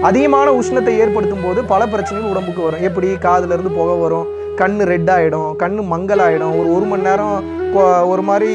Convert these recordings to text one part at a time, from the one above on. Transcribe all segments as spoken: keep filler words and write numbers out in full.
அதிகமான உஷ்ணத்தை ஏற்படுத்தும் போது பல பிரச்சனைகள் உடம்புக்கு வரும். எப்படி? காதுலேருந்து புகை வரும், கண் ரெட் ஆகிடும், கண் மங்கலாகிடும், ஒரு ஒரு மணி நேரம் ஒரு மாதிரி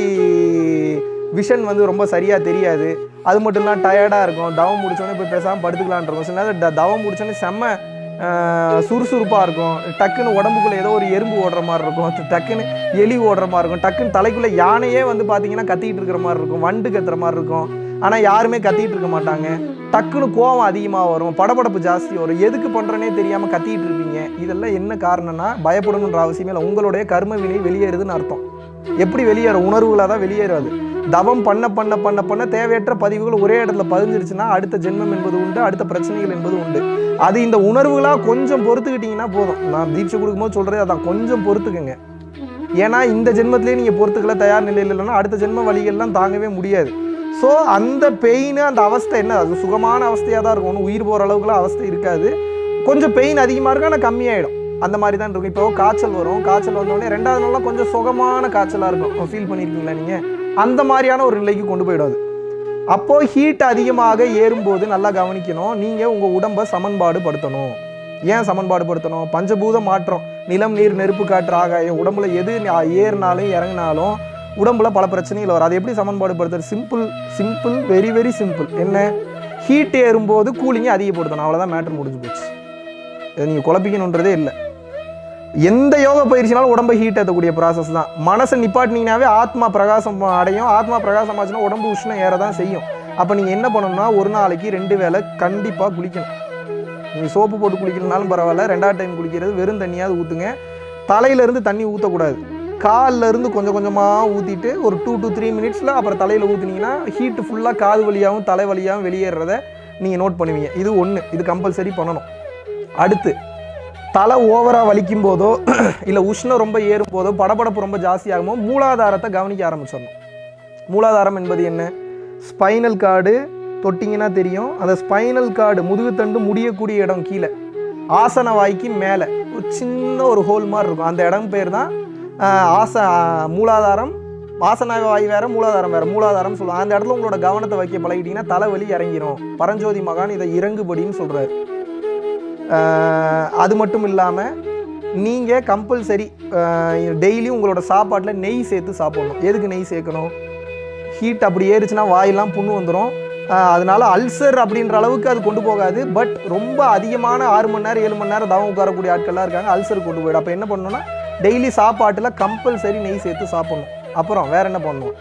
விஷன் வந்து ரொம்ப சரியாக தெரியாது. அது மட்டும் இல்லாமல் டயர்டாக இருக்கும். தவம் முடிச்சோடனே போய் பேசாமல் படுத்துக்கலான் இருக்கும். சில நேரம் த தவம் முடிச்சோடனே செம்ம சுறுசுறுப்பாக இருக்கும். டக்குன்னு உடம்புக்குள்ளே ஏதோ ஒரு எறும்பு ஓடுற மாதிரி இருக்கும், டக்குன்னு எலி ஓடுற மாதிரி இருக்கும், டக்குன்னு தலைக்குள்ளே யானையே வந்து பார்த்தீங்கன்னா கத்திக்கிட்டு இருக்கிற மாதிரி இருக்கும், வண்டு கத்துற மாதிரி இருக்கும். ஆனால் யாருமே கத்திக்கிட்டு இருக்க மாட்டாங்க. டக்குன்னு கோவம் அதிகமாக வரும், படபடப்பு ஜாஸ்தி வரும். எதுக்கு பண்ணுறனே தெரியாமல் கத்திக்கிட்டு இருப்பீங்க. இதெல்லாம் என்ன காரணம்னா பயப்படணுன்ற அவசியமே இல்லை. உங்களுடைய கர்ம வினை வெளியேறுதுன்னு அர்த்தம். எப்படி வெளியேறும்? உணர்வுகளாக தான் வெளியேறாது. தவம் பண்ண பண்ண பண்ண பண்ண தேவையற்ற பதிவுகள் ஒரே இடத்துல பதிஞ்சிருச்சுன்னா அடுத்த ஜென்மம் என்பது உண்டு, அடுத்த பிரச்சனைகள் என்பது உண்டு. அது இந்த உணர்வுகளாக கொஞ்சம் பொறுத்துக்கிட்டிங்கன்னா போதும். நான் தீட்சை கொடுக்கும்போது சொல்கிறது அதான், கொஞ்சம் பொறுத்துக்குங்க. ஏன்னா இந்த ஜென்மத்திலே நீங்கள் பொறுத்துக்கல, தயார் நிலையில் இல்லைன்னா அடுத்த ஜென்ம வழிகள்லாம் தாங்கவே முடியாது. ஸோ அந்த பெயின், அந்த அவஸ்தை என்ன, அது சுகமான அவஸ்தையாக தான் இருக்கும். ஒன்றும் உயிர் போகிற அளவுக்குலாம் அவஸ்தை இருக்காது. கொஞ்சம் பெயின் அதிகமாக இருக்கும், ஆனால் கம்மியாயிடும். அந்த மாதிரி தான் இருக்கும். இப்போ காய்ச்சல் வரும், காய்ச்சல் வந்தோடனே ரெண்டாவது நாளாக கொஞ்சம் சுகமான காய்ச்சலாக இருக்கும். ஃபீல் பண்ணியிருக்கீங்களா நீங்கள்? அந்த மாதிரியான ஒரு நிலைக்கு கொண்டு போயிடாது. அப்போது ஹீட் அதிகமாக ஏறும்போது நல்லா கவனிக்கணும். நீங்கள் உங்கள் உடம்பை சமன்பாடு படுத்தணும். ஏன் சமன்பாடு படுத்தணும்? பஞ்சபூத மாற்றம், நிலம், நீர், நெருப்பு, காற்று, ஆகாயம். உடம்புல எது ஏறினாலும் இறங்கினாலும் உடம்புல பல பிரச்சனைகள் வரும். அதை எப்படி சமன்பாடு படுத்துறது? Simple simple very very simple. என்ன? ஹீட் ஏறும்போது கூலிங்கை அதிகப்படுத்தணும். அவ்வளோதான், மேட்டர் முடிஞ்சு போச்சு. இதை நீங்கள் குழப்பிக்கணுன்றதே இல்லை. எந்த யோகா பயிற்சினாலும் உடம்பை ஹீட் ஏற்றக்கூடிய ப்ராசஸ் தான். மனசை நிப்பாட்டினீங்கன்னாவே ஆத்மா பிரகாசம் அடையும். ஆத்மா பிரகாசம் ஆச்சுன்னா உடம்பு உஷ்ணம் ஏற தான் செய்யும். அப்போ நீங்கள் என்ன பண்ணணும்னா, ஒரு நாளைக்கு ரெண்டு வேளை கண்டிப்பாக குளிக்கணும். நீங்கள் சோப்பு போட்டு குளிக்கலனாலும் பரவாயில்ல, ரெண்டாவது டைம் குளிக்கிறது வெறும் தண்ணியாவது ஊற்றுங்க. தலையிலேருந்து தண்ணி ஊற்றக்கூடாது. காலில் இருந்து கொஞ்சம் கொஞ்சமாக ஊற்றிட்டு ஒரு டூ டு த்ரீ மினிட்ஸில் அப்புறம் தலையில் ஊற்றினீங்கன்னா ஹீட்டு ஃபுல்லாக காது வழியாகவும் தலை வழியாகவும் வெளியேறதை நீங்கள் நோட் பண்ணுவீங்க. இது ஒன்று, இது கம்பல்சரி பண்ணணும். அடுத்து, தலை ஓவராக வலிக்கும் போதோ இல்லை உஷ்ணம் ரொம்ப ஏறும் போதோ படபடப்பு ரொம்ப ஜாஸ்தியாகுமோ மூலாதாரத்தை கவனிக்க ஆரம்பிச்சிடணும். மூலாதாரம் என்பது என்ன? ஸ்பைனல் கார்டு தொட்டிங்கன்னா தெரியும். அந்த ஸ்பைனல் கார்டு முதுகுத்தண்டு முடியக்கூடிய இடம் கீழே ஆசன வாய்க்கு மேலே ஒரு சின்ன ஒரு ஹோல் மாதிரி இருக்கும். அந்த இடம் பேர் தான் ஆச மூலாதாரம். ஆசன வாய் வேறு, மூலாதாரம் வேறு. மூலாதாரம் சொல்லுவாங்க. அந்த இடத்துல உங்களோட கவனத்தை வைக்க பழகிட்டீங்கன்னா தலைவலி இறங்கிடும். பரஞ்சோதி மகான் இதை இறங்குபடின்னு சொல்கிறார். அது மட்டும் இல்லாமல் நீங்கள் கம்பல்சரி டெய்லியும் உங்களோட சாப்பாட்டில் நெய் சேர்த்து சாப்பிடணும். எதுக்கு நெய் சேர்க்கணும்? ஹீட் அப்படி ஏறிச்சுன்னா வாயெல்லாம் புண்ணு வந்துடும். அதனால அல்சர் அப்படின்ற அளவுக்கு அது கொண்டு போகாது. பட் ரொம்ப அதிகமான ஆறு மணி நேரம் ஏழு மணி நேரம் தவம் உட்காரக்கூடிய ஆட்கள்லாம் இருக்காங்க, அல்சர் கொண்டு போயிடும். அப்போ என்ன பண்ணணும்னா, டெய்லி சாப்பாட்டில் கம்பல்சரி நெய் சேர்த்து சாப்பிடணும். அப்புறம் வேறு என்ன பண்ணணும்?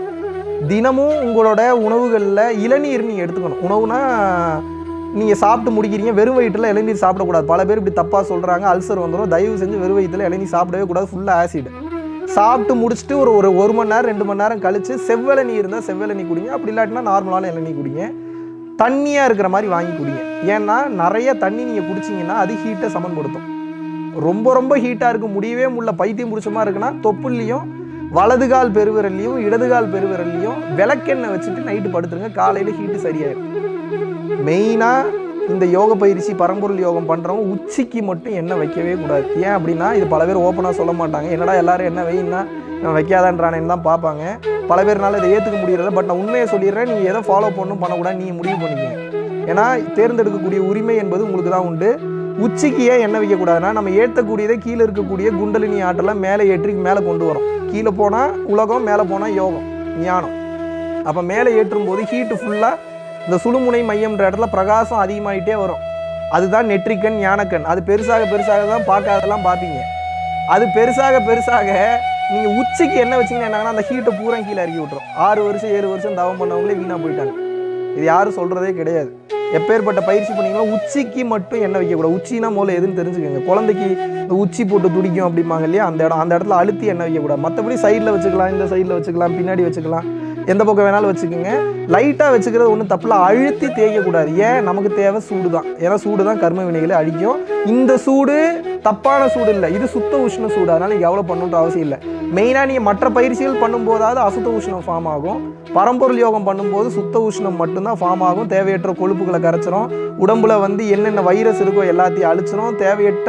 தினமும் உங்களோட உணவுகளில் இளநீர் நீங்கள் எடுத்துக்கணும். உணவுனா நீங்கள் சாப்பிட்டு முடிக்கிறீங்க, வெறும் வயிற்றில் இளநீர் சாப்பிடக்கூடாது. பல பேர் இப்படி தப்பாக சொல்கிறாங்க, அல்சர் வந்துடும். தயவு செஞ்சு வெறும் வயிற்றில் இளநீர் சாப்பிடவே கூடாது, ஃபுல்லாக ஆசிட். சாப்பிட்டு முடிச்சுட்டு ஒரு ஒரு ஒரு மணி நேரம் ரெண்டு மணி நேரம் கழித்து செவ்வெளநீ இருந்தால் செவ்வெளநீ குடிங்க. அப்படி இல்லாட்டினா நார்மலான இளநீ குடிங்க. தண்ணியாக இருக்கிற மாதிரி வாங்கி குடிங்க. ஏன்னா நிறைய தண்ணி நீங்கள் குடிச்சிங்கன்னா அது ஹீட்டை சமன்படுத்தும். ரொம்ப ரொம்ப ஹீட்டாக இருக்கும், முடியவே முடியல, பைத்தியம் பிடிச்சமாக இருக்குன்னா தொப்புள்லையும் வலதுகால் பெருவிரல்லையும் இடதுகால் பெருவிரல்லையும் விளக்கெண்ணெய் வச்சுட்டு நைட்டு படுத்துருங்க. காலையில் ஹீட்டு சரியாயிடும். மெயினாக இந்த யோக பயிற்சி பரம்பொருள் யோகம் பண்ணுறவங்க உச்சிக்கு மட்டும் எண்ணெய் வைக்கவே கூடாது. ஏன் அப்படின்னா, இது பல பேர் ஓப்பனாக சொல்ல மாட்டாங்க. என்னடா எல்லாரும் என்ன வைன்னா நான் வைக்காதான்றானேன்னு தான் பார்ப்பாங்க. பல பேர்னால இதை ஏற்றுக்க முடியறதில்ல. பட் நான் உண்மையை சொல்லிடுறேன், நீங்கள் எதை ஃபாலோ பண்ணணும் பண்ணக்கூடாது நீங்கள் முடிவு பண்ணிக்கங்க. ஏன்னா தேர்ந்தெடுக்கக்கூடிய உரிமை என்பது உங்களுக்கு தான் உண்டு. உச்சிக்கு ஏன் எண்ணெய் வைக்கக்கூடாதுன்னா, நம்ம ஏற்றக்கூடியதை கீழே இருக்கக்கூடிய குண்டலினி ஆற்றலாம் மேலே ஏற்றி மேலே கொண்டு வரும். கீழே போனால் உலகம், மேலே போனால் யோகம், ஞானம். அப்போ மேலே ஏற்றும் போது ஹீட்டு ஃபுல்லாக இந்த சுழுமுனை மையம்ன்ற இடத்துல பிரகாசம் அதிகமாகிட்டே வரும். அதுதான் நெற்றிக்கண், ஞானக்கண். அது பெருசாக பெருசாக தான் பார்க்காதெல்லாம் பார்ப்பீங்க. அது பெருசாக பெருசாக நீங்கள் உச்சிக்கு என்ன வச்சிங்கன்னா என்னங்கன்னா, அந்த ஹீட்டை பூரா கீழே இறக்கி விட்டுரும். ஆறு வருஷம் ஏழு வருஷம் தவம் பண்ணவங்களே வீணாக போயிட்டாங்க. இது யாரும் சொல்கிறதே கிடையாது. எப்பேற்பட்ட பயிற்சி பண்ணிங்களோ உச்சிக்கு மட்டும் எண்ணெய் வைக்கக்கூடாது. உச்சினா மூலம் எதுன்னு தெரிஞ்சுக்கோங்க. குழந்தைக்கு இந்த உச்சி போட்டு துடிக்கும் அப்படிம்பாங்க இல்லையா, அந்த இடம், அந்த இடத்துல அழுத்தி எண்ணெய் வைக்கக்கூடாது. மற்றபடி சைடில் வச்சுக்கலாம், இந்த சைடில் வச்சுக்கலாம், பின்னாடி வச்சுக்கலாம், எந்த பக்கம் வேணாலும் வச்சுக்கோங்க. லைட்டாக வச்சுக்கிறது ஒன்றும் தப்பில், அழுத்தி தேய்க்கக்கூடாது. ஏன்? நமக்கு தேவை சூடு தான். ஏன்னா சூடு தான் கர்ம வினைகளை அழிக்கும். இந்த சூடு தப்பான சூடு இல்லை, இது சுத்த உஷ்ண சூடு. அதனால் நீங்கள் எவ்வளோ பண்ணணுன்ற அவசியம் இல்லை. மெயினாக நீங்கள் மற்ற பயிற்சிகள் பண்ணும்போதாவது அசுத்த உஷ்ணம் ஃபார்ம் ஆகும். பரம்பொருள் யோகம் பண்ணும்போது சுத்த உஷ்ணம் மட்டும்தான் ஃபார்ம் ஆகும். தேவையற்ற கொழுப்புகளை கரைச்சிரும். உடம்புல வந்து என்னென்ன வைரஸ் இருக்கோ எல்லாத்தையும் அழிச்சிரும். தேவையற்ற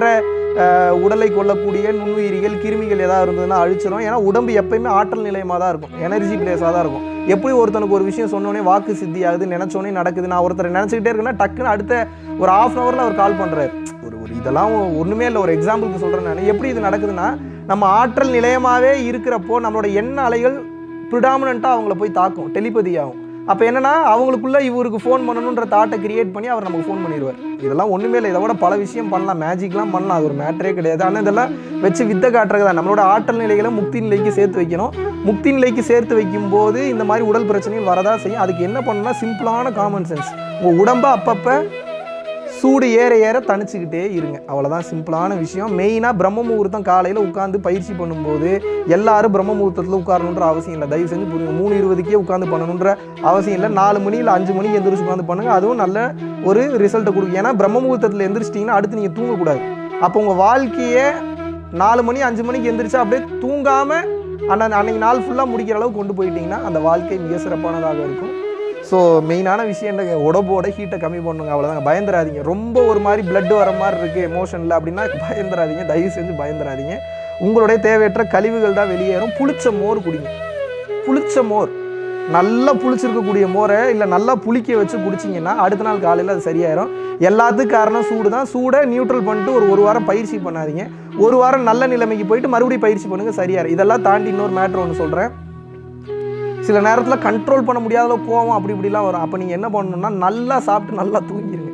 உடலை கொள்ளக்கூடிய நுண்ணுயிரிகள் கிருமிகள் ஏதாவது இருந்ததுன்னா அழிச்சிடும். ஏன்னா உடம்பு எப்பயுமே ஆற்றல் நிலையமாக தான் இருக்கும், எனர்ஜி பிளேஸாக தான் இருக்கும். எப்படி ஒருத்தனுக்கு ஒரு விஷயம் சொன்னோடனே வாக்கு சித்தி ஆகுது, நினச்சோடனே நடக்குது. நான் ஒருத்தர் நினச்சிக்கிட்டே இருக்குன்னா டக்குன்னு அடுத்த ஒரு ஹாஃப் அன் ஹவரில் அவர் கால் பண்ணுறாரு. ஒரு ஒரு இதெல்லாம் ஒன்றுமே இல்லை, ஒரு எக்ஸாம்பிளுக்கு சொல்கிறேன் நான். எப்படி இது நடக்குதுன்னா, நம்ம ஆற்றல் நிலையமாகவே இருக்கிறப்போ நம்மளோட எண்ண அலைகள் ப்ரிடாமினண்ட்டாக அவங்கள போய் தாக்கும், டெலிபதி ஆகும். அப்போ என்னன்னா அவங்களுக்குள்ள இவருக்கு ஃபோன் பண்ணணுன்ற தாட்டை கிரியேட் பண்ணி அவர் நமக்கு ஃபோன் பண்ணிடுவார். இதெல்லாம் ஒன்றுமே இல்லை, இதை விட பல விஷயம் பண்ணலாம், மேஜிக்லாம் பண்ணலாம், அது ஒரு மேட்டரே கிடையாது. ஆனால் இதெல்லாம் வச்சு வித்தை காட்டுறது தான். நம்மளோட ஆற்றல் நிலைகளை முக்தி நிலைக்கு சேர்த்து வைக்கணும். முக்தி நிலைக்கு சேர்த்து வைக்கும்போது இந்த மாதிரி உடல் பிரச்சனைகள் வரதான் செய்யும். அதுக்கு என்ன பண்ணணும்னா சிம்பிளான காமன் சென்ஸ். உங்கள் உடம்பை அப்பப்போ சூடு ஏற ஏற தணிச்சுக்கிட்டே இருங்க, அவ்வளோதான் சிம்பிளான விஷயம். மெயினாக பிரம்ம முகூர்த்தம் காலையில் உட்காந்து பயிற்சி பண்ணும்போது எல்லாரும் பிரம்ம முகூர்த்தத்தில் உட்காரணுன்ற அவசியம் இல்லை. தயவு செஞ்சு புரியுங்க. மூணு இருபதுக்கே உட்காந்து பண்ணணுன்ற அவசியம் இல்லை. நாலு மணி இல்லை அஞ்சு மணிக்கு எந்திரிச்சு உட்காந்து பண்ணுங்கள், அதுவும் நல்ல ஒரு ரிசல்ட்டை கொடுக்கும். ஏன்னா பிரம்ம முகூர்த்தத்தில் எந்திரிச்சிட்டிங்கன்னா அடுத்து நீங்கள் தூங்கக்கூடாது. அப்போ உங்கள் வாழ்க்கையே நாலு மணி அஞ்சு மணிக்கு எந்திரிச்சா அப்படியே தூங்காமல் அன்ன அன்னைக்கு நாள் ஃபுல்லாக முடிக்கிற அளவுக்கு கொண்டு போயிட்டீங்கன்னா அந்த வாழ்க்கை மிக சிறப்பானதாக இருக்கும். ஸோ மெயினான விஷயம் என்ன, உடம்போட ஹீட்டை கம்மி பண்ணுங்க, அவ்வளோதாங்க. பயந்துராதிங்க. ரொம்ப ஒரு மாதிரி பிளட் வர மாதிரி இருக்குது எமோஷனில் அப்படின்னா பயந்துராதிங்க, தயவு செஞ்சு பயந்துராதிங்க. உங்களுடைய தேவையற்ற கழிவுகள் தான் வெளியேறும். புளிச்ச மோர் குடிங்க, புளிச்ச மோர், நல்லா புளிச்சிருக்கக்கூடிய மோரை இல்லை நல்லா புளிக்க வச்சு குடிச்சிங்கன்னா அடுத்த நாள் காலையில் அது சரியாயிரும். எல்லாத்துக்கும் காரணம் சூடு தான். சூடை நியூட்ரல் பண்ணிட்டு ஒரு ஒரு வாரம் பயிற்சி பண்ணாதீங்க. ஒரு வாரம் நல்ல நிலைமைக்கு போயிட்டு மறுபடியும் பயிற்சி பண்ணுங்கள், சரியாயிரும். இதெல்லாம் தாண்டி இன்னொரு மேட்ரு ஒன்று சொல்கிறேன். சில நேரத்தில் கண்ட்ரோல் பண்ண முடியாத கோவம் அப்படி இப்படிலாம் வரும். அப்போ நீங்கள் என்ன பண்ணணும்னா நல்லா சாப்பிட்டு நல்லா தூங்கிடுங்க,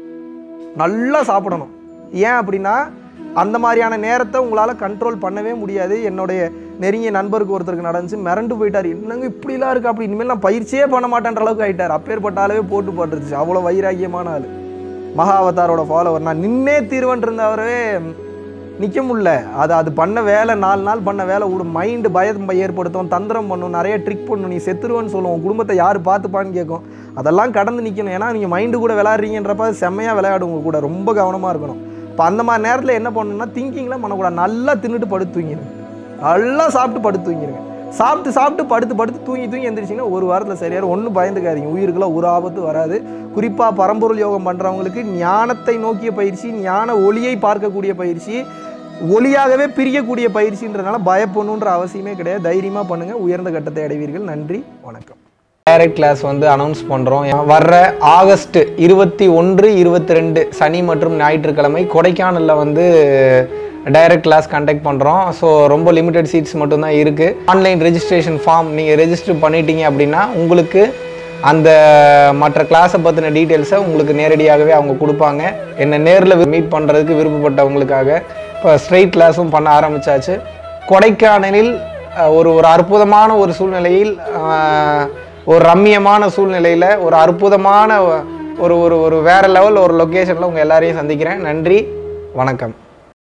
நல்லா சாப்பிடணும். ஏன் அப்படின்னா அந்த மாதிரியான நேரத்தை உங்களால் கண்ட்ரோல் பண்ணவே முடியாது. என்னுடைய நெருங்கிய நண்பருக்கு ஒருத்தருக்கு நடந்துச்சு, மிரண்டு போயிட்டார். என்னங்க இப்படிலாம் இருக்குது, அப்படி இனிமேல் நான் பயிற்சியே பண்ண மாட்டேன்ற அளவுக்கு ஆகிட்டார். அப்பேற்பட்டாலே போட்டு போட்டுருச்சு. அவ்வளோ வைராக்கியமான ஆள், மகாவதாரோட ஃபாலோவர். நான் நின்னே தீர்வன் இருந்தவரவே நிற்க முடியல. அது அது பண்ண வேலை, நாலு நாள் பண்ண வேலை விட மைண்டு பயம் ஏற்படுத்தும், தந்திரம் பண்ணும், நிறைய ட்ரிக் பண்ணும். நீ செத்துருவேன்னு சொல்லுவோம், குடும்பத்தை யார் பார்த்துப்பான்னு கேட்கும். அதெல்லாம் கடந்து நிற்கணும். ஏன்னா நீங்கள் மைண்டு கூட விளையாடுறீங்கன்றப்ப செம்மையாக விளையாடுங்க கூட, ரொம்ப கவனமாக இருக்கணும். இப்போ அந்த மாதிரி நேரத்தில் என்ன பண்ணணும்னா திங்கிங்லாம் பண்ணக்கூடாது. நல்லா தின்னுட்டு படுத்து தூங்கிடுங்க, நல்லா சாப்பிட்டு படுத்து தூங்கிடுங்க. சாப்பிட்டு சாப்பிட்டு படுத்து படுத்து தூங்கி தூங்கி எந்திரிச்சிங்கன்னா ஒரு வாரத்தில் சரியாக ஒன்றும் பயந்துக்காதீங்க. உயிருக்கெல்லாம் ஒரு ஆபத்து வராது. குறிப்பாக பரம்பொருள் யோகம் பண்ணுறவங்களுக்கு ஞானத்தை நோக்கிய பயிற்சி, ஞான ஒளியை பார்க்கக்கூடிய பயிற்சி, ஒளியாகவே பிரியக்கூடிய பயிற்சின்றதுனால பயப்படணுன்ற அவசியமே கிடையாது. தைரியமாக பண்ணுங்கள், உயர்ந்த கட்டத்தை அடைவீர்கள். நன்றி, வணக்கம். டைரக்ட் கிளாஸ் வந்து அனௌன்ஸ் பண்ணுறோம். வர்ற ஆகஸ்ட் இருபத்தி ஒன்று இருபத்தி ரெண்டு சனி மற்றும் ஞாயிற்றுக்கிழமை கொடைக்கானலில் வந்து டைரக்ட் கிளாஸ் கண்டக்ட் பண்ணுறோம். ஸோ ரொம்ப லிமிடெட் சீட்ஸ் மட்டும்தான் இருக்குது. ஆன்லைன் ரெஜிஸ்ட்ரேஷன் ஃபார்ம் நீங்கள் ரெஜிஸ்டர் பண்ணிட்டீங்க அப்படின்னா உங்களுக்கு அந்த மற்ற கிளாஸை பற்றின டீட்டெயில்ஸை உங்களுக்கு நேரடியாகவே அவங்க கொடுப்பாங்க. என்னை நேரில் மீட் பண்ணுறதுக்கு விருப்பப்பட்டவங்களுக்காக இப்போ ஸ்ட்ரெயிட் கிளாஸும் பண்ண ஆரம்பித்தாச்சு. கொடைக்கானலில் ஒரு ஒரு அற்புதமான ஒரு சூழ்நிலையில், ஒரு ரம்மியமான சூழ்நிலையில், ஒரு அற்புதமான ஒரு ஒரு ஒரு வேறு லெவல் ஒரு லொக்கேஷனில் உங்கள் எல்லாரையும் சந்திக்கிறேன். நன்றி, வணக்கம்.